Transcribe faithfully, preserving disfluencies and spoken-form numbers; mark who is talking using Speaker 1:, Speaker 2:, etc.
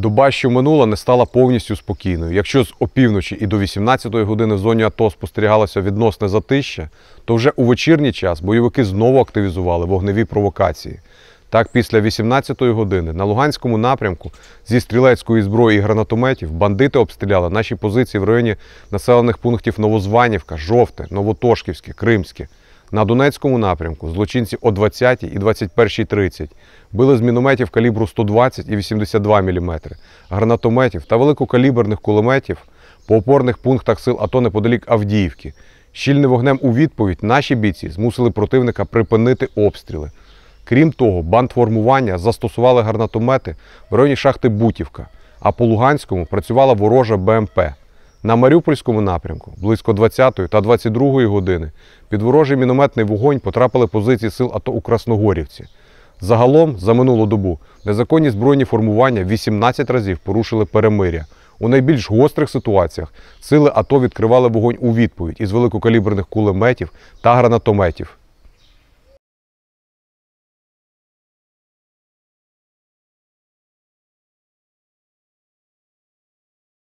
Speaker 1: Доба, що минула, не стала повністю спокійною. Якщо з опівночі і до вісімнадцятої години в зоні АТО спостерігалося відносне затища, то вже у вечірній час бойовики знову активізували вогневі провокації. Так, після вісімнадцятої години на Луганському напрямку зі стрілецької зброї і гранатометів бандити обстріляли наші позиції в районі населених пунктів Новозванівка, Жовте, Новотошківське, Кримське. На Донецькому напрямку злочинці о двадцятій і двадцять першій тридцять били з мінометів калібру сто двадцять і вісімдесят два міліметри, гранатометів та великокаліберних кулеметів по опорних пунктах сил АТО неподалік Авдіївки. Щільним вогнем у відповідь наші бійці змусили противника припинити обстріли. Крім того, бандформування застосували гранатомети в районі шахти Бутівка, а по Луганському працювала ворожа БМП. На Маріупольському напрямку близько двадцятої та двадцять другої години під ворожий мінометний вогонь потрапили позиції сил АТО у Красногорівці. Загалом, за минулу добу, незаконні збройні формування вісімнадцять разів порушили перемир'я. У найбільш гострих ситуаціях сили АТО відкривали вогонь у відповідь із великокаліберних кулеметів та гранатометів.